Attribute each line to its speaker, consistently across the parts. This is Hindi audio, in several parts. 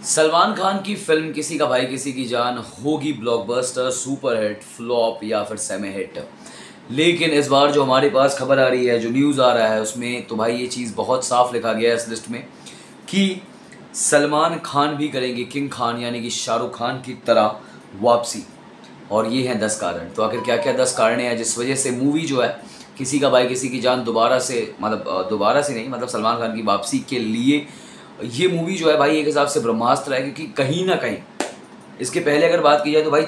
Speaker 1: सलमान खान की फिल्म किसी का भाई किसी की जान होगी ब्लॉकबस्टर, सुपरहिट, फ्लॉप या फिर सेमी हिट। लेकिन इस बार जो हमारे पास खबर आ रही है, जो न्यूज़ आ रहा है, उसमें तो भाई ये चीज़ बहुत साफ लिखा गया है इस लिस्ट में कि सलमान खान भी करेंगे किंग खान यानी कि शाहरुख खान की तरह वापसी। और ये हैं 10 कारण। तो आखिर क्या क्या 10 कारण हैं जिस वजह से मूवी जो है किसी का भाई किसी की जान दोबारा से दोबारा से नहीं, मतलब सलमान खान की वापसी के लिए ये मूवी जो है भाई एक हिसाब से ब्रह्मास्त्र है। क्योंकि कहीं ना कहीं इसके पहले अगर बात की जाए तो भाई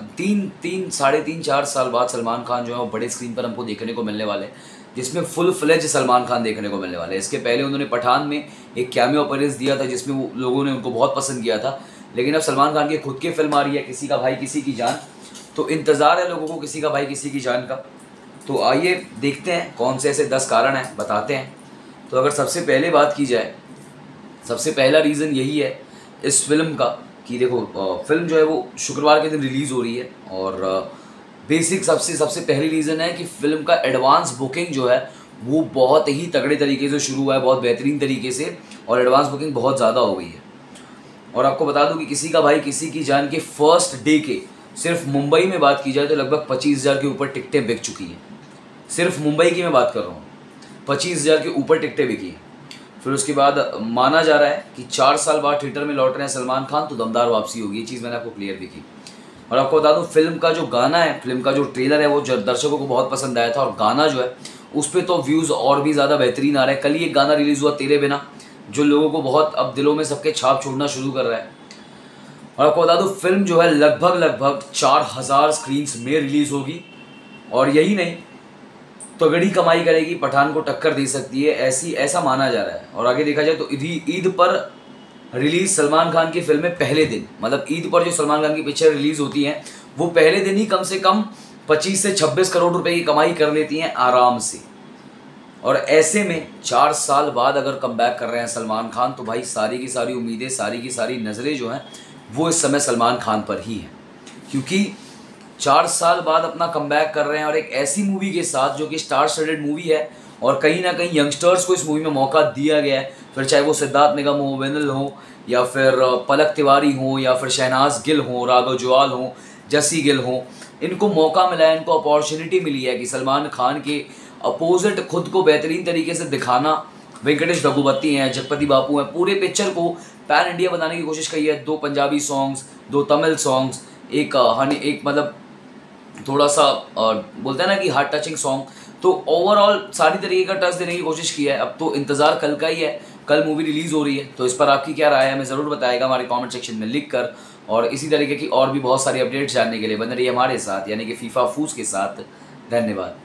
Speaker 1: साढ़े तीन चार साल बाद सलमान खान जो है वो बड़े स्क्रीन पर हमको देखने को मिलने वाले हैं, जिसमें फुल फ्लेज सलमान खान देखने को मिलने वाले हैं। इसके पहले उन्होंने पठान में एक कैमियो अपीयरेंस दिया था जिसमें वो लोगों ने उनको बहुत पसंद किया था। लेकिन अब सलमान खान की खुद की फिल्म आ रही है किसी का भाई किसी की जान, तो इंतज़ार है लोगों को किसी का भाई किसी की जान का। तो आइए देखते हैं कौन से ऐसे 10 कारण हैं, बताते हैं। तो अगर सबसे पहले बात की जाए, सबसे पहला रीज़न यही है इस फिल्म का कि देखो फिल्म जो है वो शुक्रवार के दिन रिलीज़ हो रही है। और बेसिक सबसे पहली रीज़न है कि फ़िल्म का एडवांस बुकिंग जो है वो बहुत ही तगड़े तरीके से शुरू हुआ है, बहुत बेहतरीन तरीके से, और एडवांस बुकिंग बहुत ज़्यादा हो गई है। और आपको बता दूं कि किसी का भाई किसी की जान के फर्स्ट डे के सिर्फ मुंबई में बात की जाए तो लगभग 25,000 के ऊपर टिकटें बिक चुकी हैं। सिर्फ मुंबई की मैं बात कर रहा हूँ, 25,000 के ऊपर टिकटें बिकी हैं। फिर उसके बाद माना जा रहा है कि 4 साल बाद थिएटर में लौट रहे हैं सलमान खान, तो दमदार वापसी होगी। ये चीज़ मैंने आपको क्लियर दिखी। और आपको बता दूं फिल्म का जो गाना है, फिल्म का जो ट्रेलर है वो दर्शकों को बहुत पसंद आया था, और गाना जो है उस पर तो व्यूज़ और भी ज़्यादा बेहतरीन आ रहे हैं। कल ही एक गाना रिलीज़ हुआ तेरे बिना, जो लोगों को बहुत अब दिलों में सबके छाप छोड़ना शुरू कर रहा है। और आपको बता दूं फिल्म जो है लगभग 4,000 स्क्रीन्स में रिलीज़ होगी, और यही नहीं तगड़ी कमाई करेगी, पठान को टक्कर दे सकती है, ऐसा माना जा रहा है। और आगे देखा जाए तो ईद पर रिलीज सलमान खान की फिल्में पहले दिन, मतलब ईद पर जो सलमान खान की पिक्चर रिलीज होती हैं वो पहले दिन ही कम से कम 25 से 26 करोड़ रुपए की कमाई कर लेती हैं आराम से। और ऐसे में 4 साल बाद अगर कमबैक कर रहे हैं सलमान खान, तो भाई सारी की सारी उम्मीदें, सारी की सारी नज़रें जो हैं वो इस समय सलमान खान पर ही हैं। क्योंकि 4 साल बाद अपना कमबैक कर रहे हैं, और एक ऐसी मूवी के साथ जो कि स्टार स्टडेड मूवी है, और कहीं ना कहीं यंगस्टर्स को इस मूवी में मौका दिया गया है। फिर चाहे वो सिद्धार्थ निगम हो, विनल हो, या फिर पलक तिवारी हो, या फिर शहनाज गिल हो, राघव जुआल हो, जसी गिल हो, इनको मौका मिला है, इनको अपॉर्चुनिटी मिली है कि सलमान खान के अपोजिट खुद को बेहतरीन तरीके से दिखाना। वेंकटेश रघुपति हैं, जगपति बापू हैं, पूरे पिक्चर को पैन इंडिया बनाने की कोशिश की है। 2 पंजाबी सॉन्ग्स, 2 तमिल सॉन्ग्स, एक मतलब थोड़ा सा बोलते हैं ना कि हार्ट टचिंग सॉन्ग, तो ओवरऑल सारी तरीके का टच देने की कोशिश की है। अब तो इंतज़ार कल का ही है, कल मूवी रिलीज़ हो रही है। तो इस पर आपकी क्या राय है हमें ज़रूर बताएगा हमारे कमेंट सेक्शन में लिख कर। और इसी तरीके की और भी बहुत सारी अपडेट्स जानने के लिए बने रहिए हमारे साथ, यानी कि फीफा फूस के साथ। धन्यवाद।